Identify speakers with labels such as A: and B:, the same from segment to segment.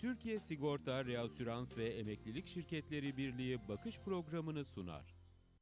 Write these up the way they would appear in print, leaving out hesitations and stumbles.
A: Türkiye Sigorta, Reasürans ve Emeklilik Şirketleri Birliği bakış programını sunar.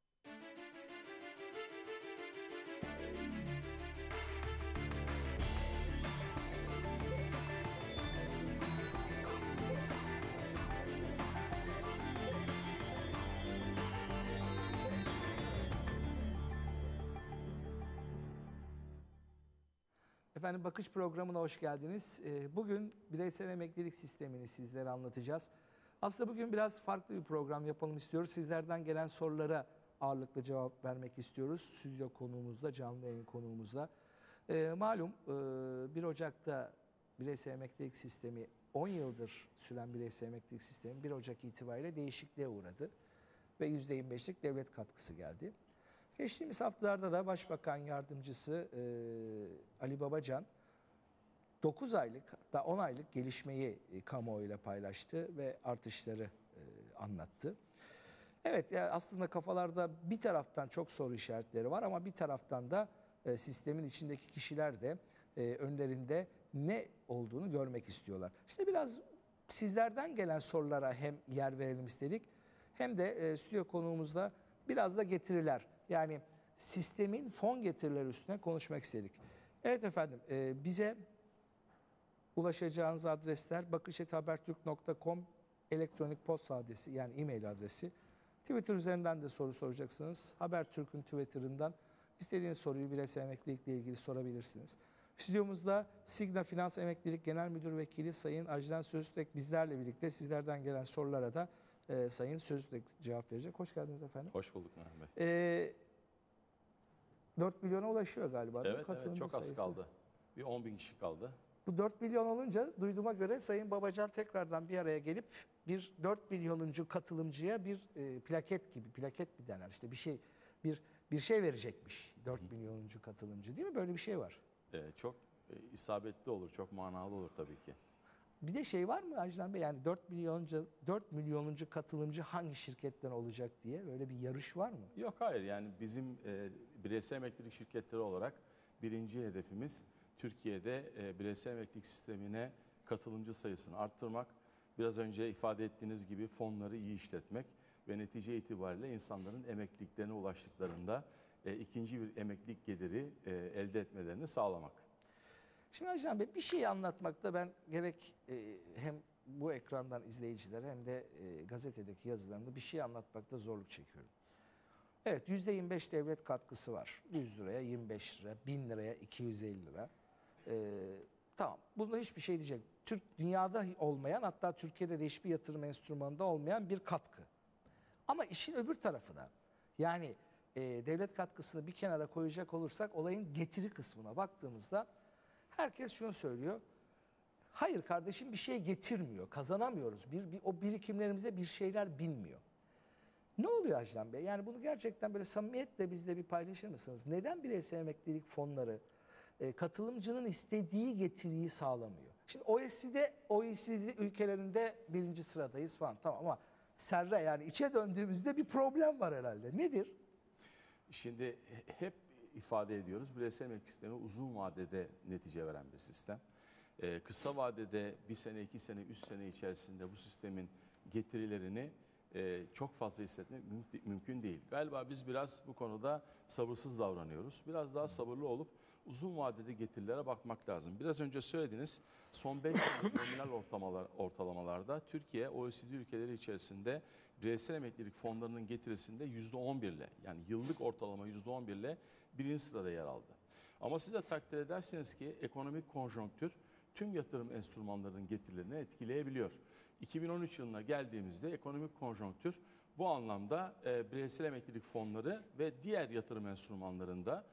B: Efendim bakış programına hoş geldiniz. Bugün bireysel emeklilik sistemini sizlere anlatacağız. Aslında bugün biraz farklı bir program yapalım istiyoruz. Sizlerden gelen sorulara ağırlıklı cevap vermek istiyoruz. Stüdyo konuğumuzla, canlı yayın konuğumuzla. Malum 1 Ocak'ta bireysel emeklilik sistemi 10 yıldır süren bireysel emeklilik sistemi 1 Ocak itibariyle değişikliğe uğradı. Ve %25'lik devlet katkısı geldi. Geçtiğimiz haftalarda da Başbakan Yardımcısı Ali Babacan 9 aylık hatta 10 aylık gelişmeyi kamuoyuyla paylaştı ve artışları anlattı. Evet aslında kafalarda bir taraftan çok soru işaretleri var ama bir taraftan da sistemin içindeki kişiler de önlerinde ne olduğunu görmek istiyorlar. İşte biraz sizlerden gelen sorulara hem yer verelim istedik hem de stüdyo konuğumuzda biraz da getiriler. Yani sistemin fon getirileri üstüne konuşmak istedik. Evet efendim bize ulaşacağınız adresler bakış@haberturk.com elektronik posta adresi yani e-mail adresi. Twitter üzerinden de soru soracaksınız. Haberturk'un Twitter'ından istediğiniz soruyu bireysel emeklilikle ilgili sorabilirsiniz. Stüdyomuzda Signa Finans Emeklilik Genel Müdür Vekili Sayın Ajdan Söztürk bizlerle birlikte sizlerden gelen sorulara da Sayın Söztürk cevap verecek. Hoş geldiniz efendim.
C: Hoş bulduk Mehmet Bey.
B: 4 milyona ulaşıyor galiba.
C: Evet, çok az kaldı. Bir 10 bin kişi kaldı.
B: Bu 4 milyon olunca duyduğuma göre Sayın Babacan tekrardan bir araya gelip bir 4 milyonuncu katılımcıya bir plaket gibi, plaket mi derler işte bir şey verecekmiş 4 milyonuncu katılımcı değil mi? Böyle bir şey var.
C: Çok isabetli olur, çok manalı olur tabii ki.
B: Bir de şey var mı Ajdan Bey yani 4 milyonuncu katılımcı hangi şirketten olacak diye böyle bir yarış var mı?
C: Yok hayır yani bizim bireysel emeklilik şirketleri olarak birinci hedefimiz Türkiye'de bireysel emeklilik sistemine katılımcı sayısını arttırmak. Biraz önce ifade ettiğiniz gibi fonları iyi işletmek ve netice itibariyle insanların emekliliklerine ulaştıklarında ikinci bir emeklilik geliri elde etmelerini sağlamak.
B: Şimdi Ajdan Bey bir şey anlatmakta ben gerek hem bu ekrandan izleyicilere hem de gazetedeki yazılarımda bir şey anlatmakta zorluk çekiyorum. Evet %25 devlet katkısı var. 100 liraya 25 lira, 1000 liraya 250 lira. Tamam bunda hiçbir şey diyecek. Dünyada olmayan hatta Türkiye'de de hiçbir yatırım enstrümanında olmayan bir katkı. Ama işin öbür tarafı da yani devlet katkısını bir kenara koyacak olursak olayın getiri kısmına baktığımızda herkes şunu söylüyor. Hayır kardeşim bir şey getirmiyor. Kazanamıyoruz. O birikimlerimize bir şeyler binmiyor. Ne oluyor Ajdan Bey? Yani bunu gerçekten böyle samimiyetle bizle bir paylaşır mısınız? Neden bireysel emeklilik fonları katılımcının istediği getiriyi sağlamıyor? Şimdi OECD ülkelerinde 1. sıradayız falan tamam ama serre yani içe döndüğümüzde bir problem var herhalde. Nedir?
C: Şimdi hep ifade ediyoruz. Bireysel emeklilik sistemi uzun vadede netice veren bir sistem. Kısa vadede 1 sene, 2 sene, 3 sene içerisinde bu sistemin getirilerini çok fazla hissetmek mümkün değil. Galiba biz biraz bu konuda sabırsız davranıyoruz. Biraz daha sabırlı olup uzun vadede getirilere bakmak lazım. Biraz önce söylediniz son 5 yıllık nominal ortalamalarda Türkiye OECD ülkeleri içerisinde bireysel emeklilik fonlarının getirisinde %11 ile yani yıllık ortalama %11 ile 1. sırada yer aldı. Ama siz de takdir edersiniz ki ekonomik konjonktür tüm yatırım enstrümanlarının getirilerini etkileyebiliyor. 2013 yılına geldiğimizde ekonomik konjonktür bu anlamda bireysel emeklilik fonları ve diğer yatırım enstrümanlarında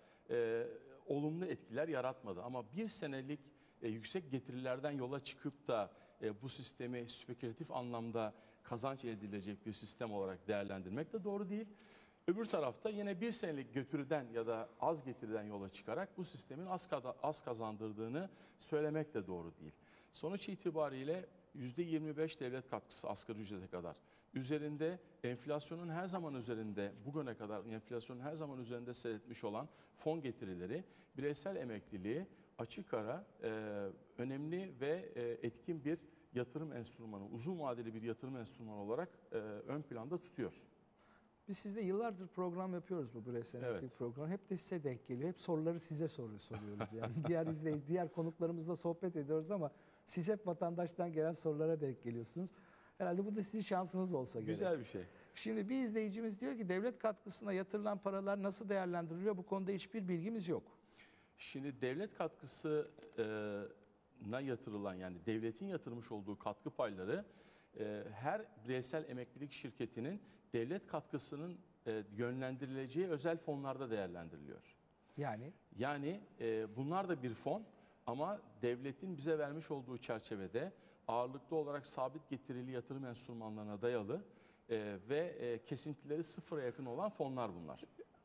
C: olumlu etkiler yaratmadı. Ama bir senelik yüksek getirilerden yola çıkıp da bu sistemi spekülatif anlamda kazanç elde edilecek bir sistem olarak değerlendirmek de doğru değil. Öbür tarafta yine bir senelik götürüden ya da az getiriden yola çıkarak bu sistemin az kazandırdığını söylemek de doğru değil. Sonuç itibariyle %25 devlet katkısı asgari ücrete kadar. Üzerinde enflasyonun her zaman üzerinde bugüne kadar enflasyonun her zaman üzerinde seyretmiş olan fon getirileri bireysel emekliliği açık ara önemli ve etkin bir yatırım enstrümanı, uzun vadeli bir yatırım enstrümanı olarak ön planda tutuyor.
B: Biz sizde yıllardır program yapıyoruz, bu bireysel emeklilik
C: Evet.
B: programı. Hep de size denk geliyor. Hep soruları size soruyoruz yani. Diğer konuklarımızla sohbet ediyoruz ama siz hep vatandaştan gelen sorulara denk geliyorsunuz. Herhalde bu da sizin şansınız olsa gerek.
C: Güzel bir şey.
B: Şimdi bir izleyicimiz diyor ki devlet katkısına yatırılan paralar nasıl değerlendiriliyor? Bu konuda hiçbir bilgimiz yok.
C: Şimdi devlet katkısına yatırılan, yani devletin yatırmış olduğu katkı payları her bireysel emeklilik şirketinin devlet katkısının yönlendirileceği özel fonlarda değerlendiriliyor.
B: Yani
C: Bunlar da bir fon ama devletin bize vermiş olduğu çerçevede ağırlıklı olarak sabit getirili yatırım enstrümanlarına dayalı ve kesintileri sıfıra yakın olan fonlar bunlar.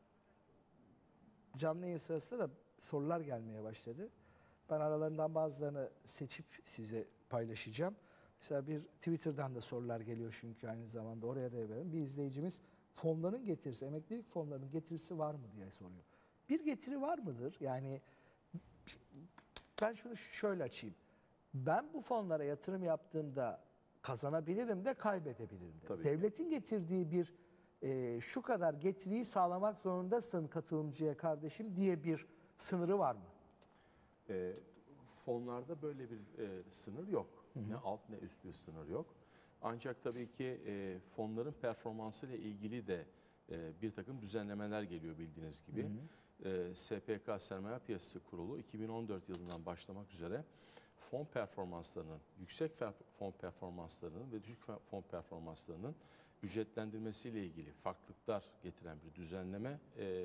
B: canlı yayın sırasında da sorular gelmeye başladı. Ben aralarından bazılarını seçip size paylaşacağım. Mesela bir Twitter'dan da sorular geliyor çünkü aynı zamanda oraya da verelim. Bir izleyicimiz fonların getirisi, emeklilik fonlarının getirisi var mı diye soruyor. Bir getiri var mıdır? Yani ben şunu şöyle açayım. Ben bu fonlara yatırım yaptığımda kazanabilirim de kaybedebilirim de.
C: Tabii ki.
B: Devletin getirdiği bir şu kadar getiriyi sağlamak zorundasın katılımcıya kardeşim diye bir sınırı var mı?
C: Fonlarda böyle bir sınır yok. Ne alt ne üst bir sınır yok. Ancak tabii ki fonların performansı ile ilgili de bir takım düzenlemeler geliyor bildiğiniz gibi. SPK Sermaye Piyasası Kurulu 2014 yılından başlamak üzere fon performanslarının, yüksek fon performanslarının ve düşük fon performanslarının ücretlendirmesiyle ilgili farklılıklar getiren bir düzenleme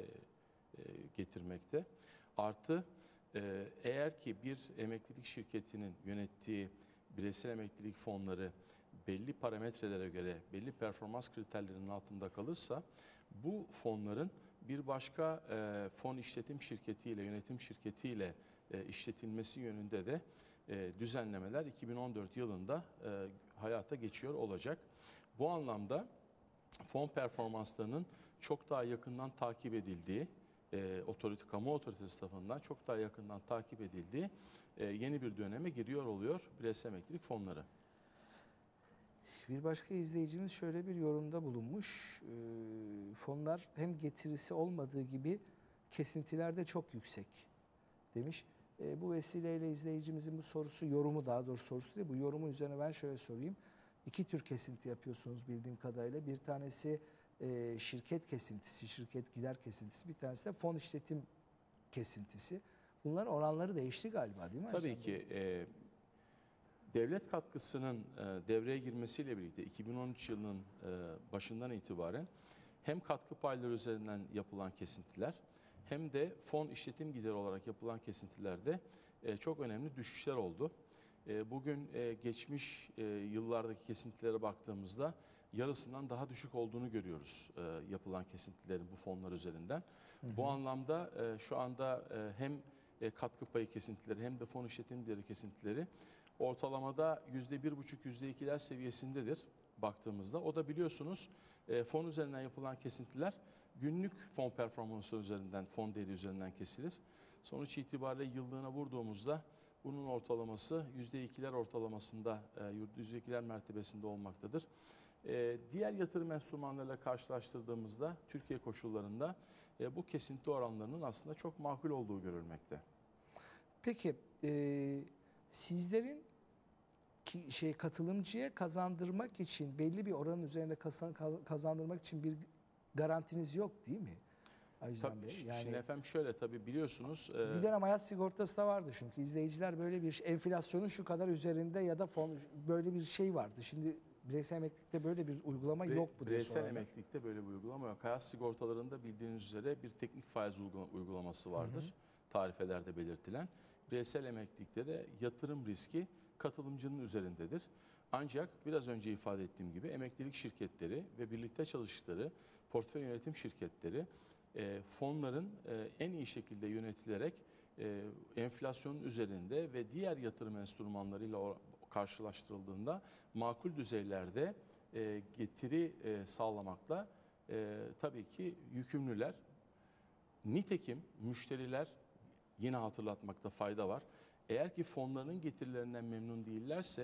C: getirmekte. Artı eğer ki bir emeklilik şirketinin yönettiği bireysel emeklilik fonları belli parametrelere göre belli performans kriterlerinin altında kalırsa bu fonların bir başka fon işletim şirketiyle, yönetim şirketiyle işletilmesi yönünde de düzenlemeler 2014 yılında hayata geçiyor olacak. Bu anlamda fon performanslarının çok daha yakından takip edildiği, kamu otoritesi tarafından çok daha yakından takip edildiği yeni bir döneme giriyor oluyor bireysel emeklilik fonları.
B: Bir başka izleyicimiz şöyle bir yorumda bulunmuş. Fonlar hem getirisi olmadığı gibi kesintiler de çok yüksek demiş. Bu vesileyle izleyicimizin bu sorusu, yorumu daha doğrusu sorusu değil, bu yorumun üzerine ben şöyle sorayım. İki tür kesinti yapıyorsunuz bildiğim kadarıyla. Bir tanesi şirket kesintisi, şirket gider kesintisi. Bir tanesi de fon işletim kesintisi. Bunların oranları değişti galiba değil mi?
C: Tabii ki. Devlet katkısının devreye girmesiyle birlikte 2013 yılının başından itibaren hem katkı payları üzerinden yapılan kesintiler hem de fon işletim gideri olarak yapılan kesintilerde çok önemli düşüşler oldu. Bugün geçmiş yıllardaki kesintilere baktığımızda yarısından daha düşük olduğunu görüyoruz yapılan kesintilerin bu fonlar üzerinden. Bu anlamda şu anda hem katkı payı kesintileri hem de fon işletim gideri kesintileri ortalamada %1,5-%2'ler seviyesindedir baktığımızda. O da biliyorsunuz fon üzerinden yapılan kesintiler günlük fon performansı üzerinden, fon değeri üzerinden kesilir. Sonuç itibariyle yıllığına vurduğumuzda bunun ortalaması %2'ler ortalamasında, %2'ler mertebesinde olmaktadır. Diğer yatırım enstrümanlarıyla karşılaştırdığımızda Türkiye koşullarında bu kesinti oranlarının aslında çok makul olduğu görülmekte.
B: Peki sizlerin katılımcıya kazandırmak için belli bir oranın üzerinde kazandırmak için bir garantiniz yok değil mi? Ajdan Bey.
C: Yani, şimdi efendim şöyle tabii biliyorsunuz.
B: Bir dönem hayat sigortası da vardı çünkü izleyiciler böyle bir enflasyonun şu kadar üzerinde ya da fon böyle bir şey vardı. Şimdi bireysel emeklilikte böyle bir uygulama yok bu diye
C: Bireysel
B: sorarlar.
C: emeklilikte böyle bir uygulama yok. Hayat sigortalarında bildiğiniz üzere bir teknik faiz uygulaması vardır. Tarifelerde belirtilen. Bireysel emeklilikte de yatırım riski katılımcının üzerindedir. Ancak biraz önce ifade ettiğim gibi emeklilik şirketleri ve birlikte çalıştıkları portföy yönetim şirketleri fonların en iyi şekilde yönetilerek enflasyonun üzerinde ve diğer yatırım enstrümanlarıyla karşılaştırıldığında makul düzeylerde getiri sağlamakla tabii ki yükümlüler. Nitekim müşteriler, yine hatırlatmakta fayda var. Eğer ki fonlarının getirilerinden memnun değillerse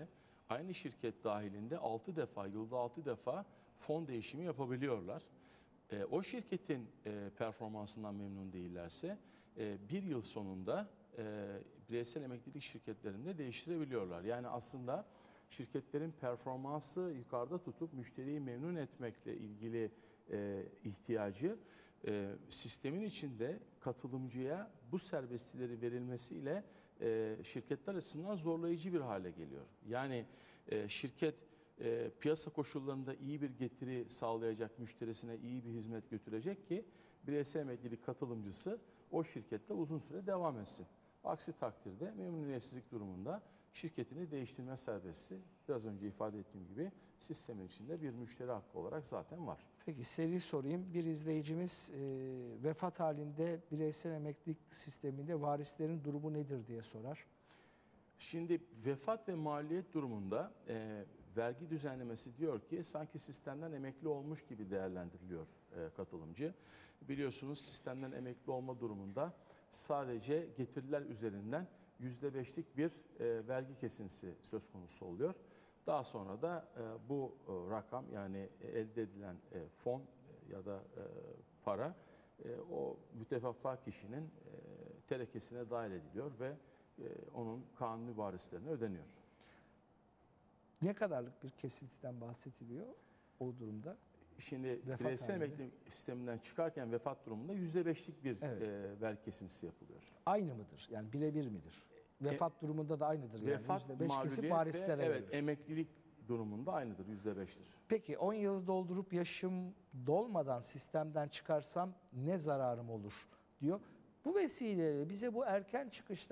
C: aynı şirket dahilinde 6 defa, yılda 6 defa fon değişimi yapabiliyorlar. O şirketin performansından memnun değillerse bir yıl sonunda bireysel emeklilik şirketlerinde değiştirebiliyorlar. Yani aslında şirketlerin performansı yukarıda tutup müşteriyi memnun etmekle ilgili ihtiyacı sistemin içinde katılımcıya bu serbestlileri verilmesiyle şirketler açısından zorlayıcı bir hale geliyor. Yani şirket piyasa koşullarında iyi bir getiri sağlayacak, müşterisine iyi bir hizmet götürecek ki bireysel emeklilik katılımcısı o şirkette uzun süre devam etsin. Aksi takdirde memnuniyetsizlik durumunda şirketini değiştirme serbestisi biraz önce ifade ettiğim gibi sistemin içinde bir müşteri hakkı olarak zaten var.
B: Peki seri sorayım. Bir izleyicimiz vefat halinde bireysel emeklilik sisteminde varislerin durumu nedir diye sorar.
C: Şimdi vefat ve maliyet durumunda vergi düzenlemesi diyor ki sanki sistemden emekli olmuş gibi değerlendiriliyor katılımcı. Biliyorsunuz sistemden emekli olma durumunda sadece getiriler üzerinden %5'lik bir vergi kesintisi söz konusu oluyor. Daha sonra da bu rakam yani elde edilen fon ya da para o mütevaffa kişinin terekesine dahil ediliyor ve onun kanuni varislerine ödeniyor.
B: Ne kadarlık bir kesintiden bahsediliyor o durumda?
C: Şimdi
B: Vefat
C: bireysel
B: halinde.
C: emeklilik sisteminden çıkarken vefat durumunda %5'lik bir
B: Evet.
C: vergi kesintisi yapılıyor.
B: Aynı mıdır? Yani birebir midir? Vefat durumunda da aynıdır. Yani
C: Vefat
B: %5 kesip
C: mağduriyet
B: varislere
C: ve
B: verilir.
C: emeklilik durumunda aynıdır, %5'tir.
B: Peki 10 yılı doldurup yaşım dolmadan sistemden çıkarsam ne zararım olur diyor. Bu vesileyle bize bu erken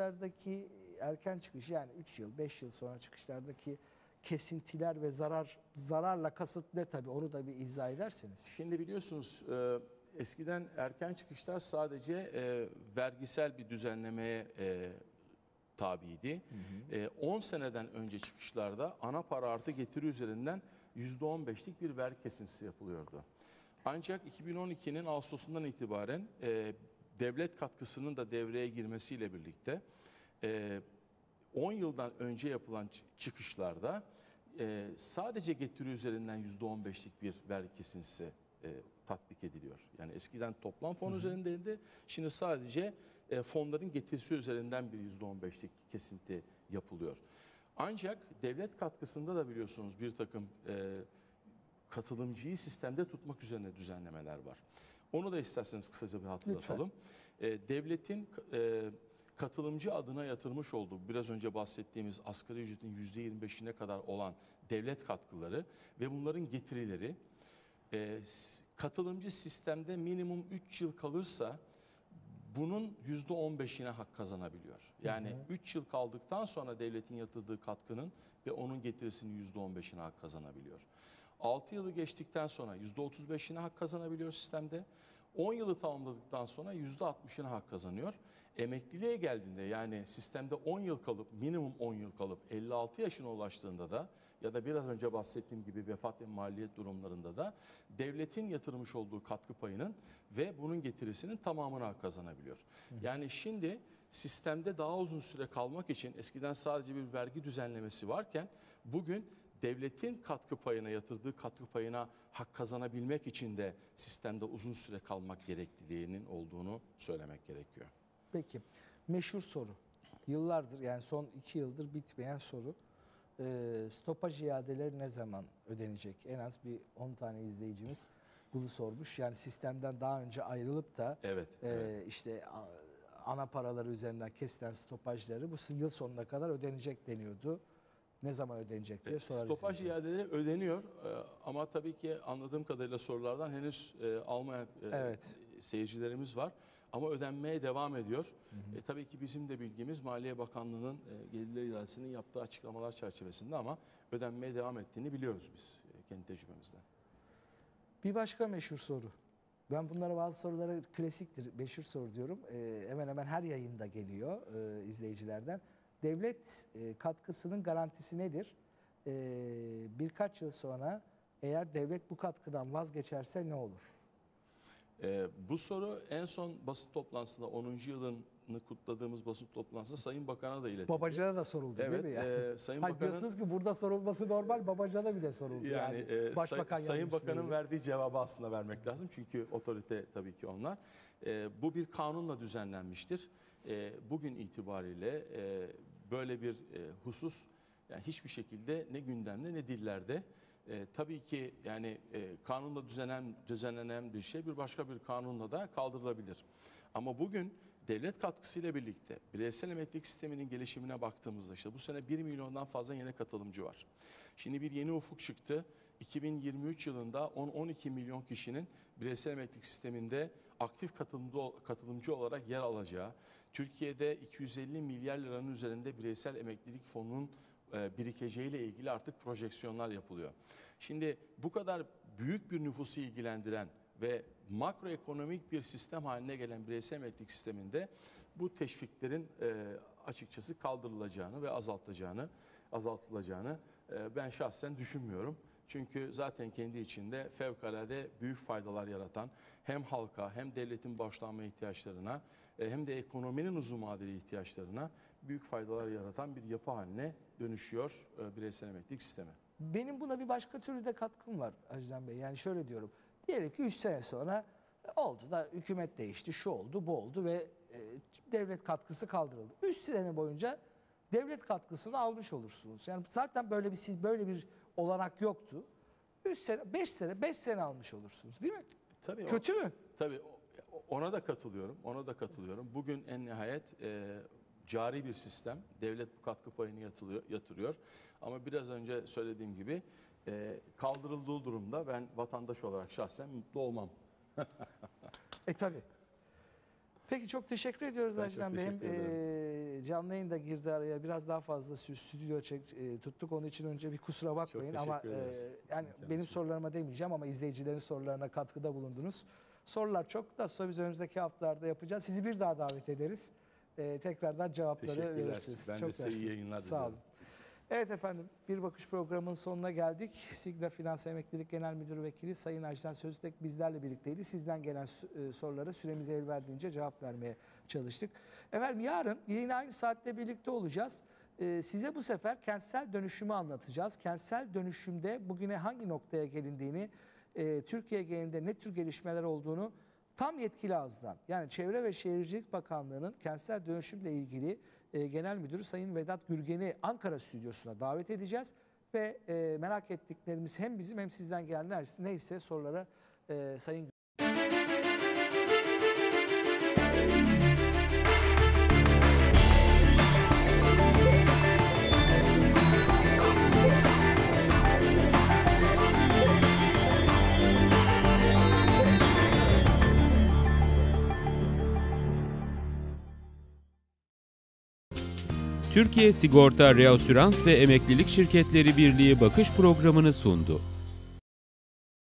B: çıkış yani 3 yıl 5 yıl sonra çıkışlardaki kesintiler ve zararla kasıt ne tabii onu da bir izah ederseniz.
C: Şimdi biliyorsunuz eskiden erken çıkışlar sadece vergisel bir düzenlemeye tabiydi. 10 seneden önce çıkışlarda ana para artı getiri üzerinden %15'lik bir vergi kesintisi yapılıyordu. Ancak 2012'nin Ağustos'undan itibaren devlet katkısının da devreye girmesiyle birlikte 10 yıldan önce yapılan çıkışlarda sadece getiri üzerinden %15'lik bir vergi kesintisi tatbik ediliyor. Yani eskiden toplam fon üzerindeydi. Şimdi sadece fonların getirisi üzerinden bir %15'lik kesinti yapılıyor. Ancak devlet katkısında da biliyorsunuz bir takım katılımcıyı sistemde tutmak üzerine düzenlemeler var. Onu da isterseniz kısaca bir hatırlatalım. Devletin katılımcı adına yatırmış olduğu biraz önce bahsettiğimiz asgari ücretin %25'ine kadar olan devlet katkıları ve bunların getirileri katılımcı sistemde minimum 3 yıl kalırsa bunun %15'ine hak kazanabiliyor. Yani 3 yıl kaldıktan sonra devletin yatırdığı katkının ve onun getirisinin %15'ine hak kazanabiliyor. 6 yılı geçtikten sonra %35'ine hak kazanabiliyor sistemde. 10 yılı tamamladıktan sonra %60'ına hak kazanıyor. Emekliliğe geldiğinde yani sistemde 10 yıl kalıp minimum 10 yıl kalıp 56 yaşına ulaştığında da ya da biraz önce bahsettiğim gibi vefat ve maliyet durumlarında da devletin yatırmış olduğu katkı payının ve bunun getirisinin tamamına hak kazanabiliyor. Yani şimdi sistemde daha uzun süre kalmak için eskiden sadece bir vergi düzenlemesi varken bugün devletin katkı payına yatırdığı katkı payına hak kazanabilmek için de sistemde uzun süre kalmak gerekliliğinin olduğunu söylemek gerekiyor.
B: Peki meşhur soru. Yıllardır yani son 2 yıldır bitmeyen soru. Stopaj iadeleri ne zaman ödenecek? En az bir 10 tane izleyicimiz bunu sormuş. Yani sistemden daha önce ayrılıp da
C: Evet.
B: işte ana paraları üzerinden kesilen stopajları bu yıl sonuna kadar ödenecek deniyordu. Ne zaman ödenecek diye sorar
C: Stopaj
B: izleyiciler.
C: iadeleri ödeniyor ama tabii ki anladığım kadarıyla sorulardan henüz almayan
B: Evet.
C: seyircilerimiz var. Ama ödenmeye devam ediyor. Tabii ki bizim de bilgimiz Maliye Bakanlığı'nın Gelirler İdaresi'nin yaptığı açıklamalar çerçevesinde ama ödenmeye devam ettiğini biliyoruz biz kendi tecrübemizden.
B: Bir başka meşhur soru. Ben bunlara bazı sorulara klasiktir, meşhur soru diyorum. Hemen hemen her yayında geliyor izleyicilerden. Devlet katkısının garantisi nedir? Birkaç yıl sonra eğer devlet bu katkıdan vazgeçerse ne olur?
C: Bu soru en son basın toplantısında 10. yılını kutladığımız basın toplantısında Sayın Bakan'a da iletildi.
B: Babacan'a da soruldu
C: Evet,
B: değil mi? Yani?
C: Sayın
B: Hayır,
C: Bakan'ın
B: diyorsunuz ki burada sorulması normal, Babacan'a bile soruldu. Yani, Başbakan
C: Sayın
B: yardımcısına
C: Bakan'ın
B: bile.
C: verdiği cevabı aslında vermek lazım. Çünkü otorite tabii ki onlar. Bu bir kanunla düzenlenmiştir. Bugün itibariyle böyle bir husus yani hiçbir şekilde ne gündemde ne dillerde. Tabii ki yani kanunla düzenlenen bir şey bir başka bir kanunla da kaldırılabilir. Ama bugün devlet katkısıyla birlikte bireysel emeklilik sisteminin gelişimine baktığımızda işte bu sene 1 milyondan fazla yeni katılımcı var. Şimdi bir yeni ufuk çıktı. 2023 yılında 10-12 milyon kişinin bireysel emeklilik sisteminde aktif katılımcı olarak yer alacağı, Türkiye'de 250 milyar liranın üzerinde bireysel emeklilik fonunun birikeceğiyle ilgili artık projeksiyonlar yapılıyor. Şimdi bu kadar büyük bir nüfusu ilgilendiren ve makroekonomik bir sistem haline gelen bireysel emeklilik sisteminde bu teşviklerin açıkçası kaldırılacağını ve azaltılacağını ben şahsen düşünmüyorum. Çünkü zaten kendi içinde fevkalade büyük faydalar yaratan hem halka hem devletin borçlanma ihtiyaçlarına hem de ekonominin uzun vadeli ihtiyaçlarına büyük faydalar yaratan bir yapı haline dönüşüyor bireysel emeklilik sistemi.
B: Benim buna bir başka türlü de katkım var Ajdan Bey. Yani şöyle diyorum. Diyelim ki 3 sene sonra oldu da hükümet değişti, şu oldu, bu oldu ve devlet katkısı kaldırıldı. 3 sene boyunca devlet katkısını almış olursunuz. Yani zaten böyle bir olanak yoktu. 3 sene, 5 sene almış olursunuz, değil mi?
C: Tabii
B: Kötü mü?
C: Tabii ona da katılıyorum. Bugün en nihayet cari bir sistem. Devlet bu katkı payını yatırıyor. Ama biraz önce söylediğim gibi kaldırıldığı durumda ben vatandaş olarak şahsen mutlu olmam.
B: Tabii. Peki çok teşekkür ediyoruz
C: Ben
B: Ajdan
C: çok
B: Bey.
C: teşekkür
B: Canlı yayın da girdi araya. Biraz daha fazla stüdyo tuttuk. Onun için önce bir kusura bakmayın. Ama
C: teşekkür ederiz.
B: yani benim sorularıma demeyeceğim ama izleyicilerin sorularına katkıda bulundunuz. Sorular çok. Daha sonra biz önümüzdeki haftalarda yapacağız. Sizi bir daha davet ederiz. Tekrardan cevapları
C: Teşekkürler.
B: verirsiniz.
C: Ben
B: çok
C: de size iyi yayınlar
B: Sağ
C: diliyorum.
B: olun. Evet efendim, Bir Bakış programının sonuna geldik. Sigda Finans Emeklilik Genel Müdürü Vekili Sayın Ajdan Söztek bizlerle birlikteydi. Sizden gelen sorulara süremize el verdiğince cevap vermeye çalıştık. Efendim yarın yine aynı saatte birlikte olacağız. Size bu sefer kentsel dönüşümü anlatacağız. Kentsel dönüşümde bugüne hangi noktaya gelindiğini, Türkiye genelinde ne tür gelişmeler olduğunu tam yetkili ağızdan, yani Çevre ve Şehircilik Bakanlığı'nın kentsel dönüşümle ilgili Genel Müdürü Sayın Vedat Gürgen'i Ankara stüdyosuna davet edeceğiz. Ve merak ettiklerimiz hem bizim hem sizden gelen neyse sorulara Sayın
A: Türkiye Sigorta Reasürans ve Emeklilik Şirketleri Birliği bakış programını sundu.